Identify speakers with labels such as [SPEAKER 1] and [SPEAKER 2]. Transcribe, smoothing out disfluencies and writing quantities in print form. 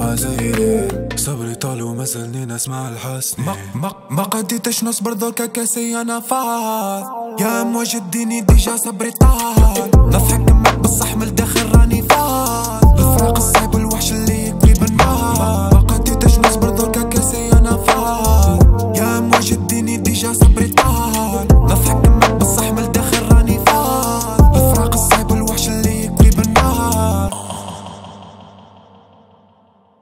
[SPEAKER 1] حزين، صبري طال وما زلني نسمع الحسني. ما قديتش نصبر ذوك كاسي انا فات، يا امواج الديني ديجا صبري طال. نضحك دمك بصح من الداخل راني فات، بالفراق الصعب الوحش اللي قريب النار. ما قديتش نصبر ذوك كاسي انا فات، يا امواج الديني ديجا صبري طال. نضحك دمك بصح من